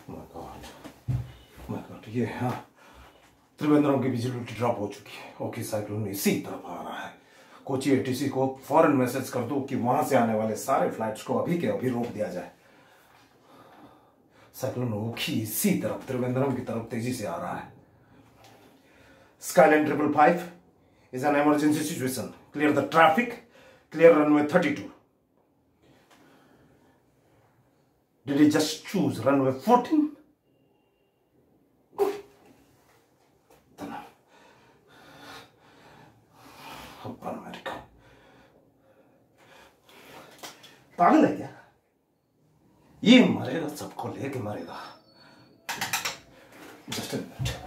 My God ये हाँ, त्रिवेंद्रम की विजिबिलिटी ड्रॉप हो चुकी है। ओके साइक्लोन इसी तरफ आ रहा है। कोची एटीसी को फौरन मैसेज कर दो कि वहां से आने वाले सारे फ्लाइट्स को अभी के अभी रोक दिया जाए। साइक्लोन ओखी इसी तरफ त्रिवेंद्रम की तरफ तेजी से आ रहा है। Skyline 555 is an emergency situation. Clear the traffic. Clear runway 32. Did he just choose runway 14? America पागल है क्या? ये मरेगा, सबको लेके मरेगा। जस्ट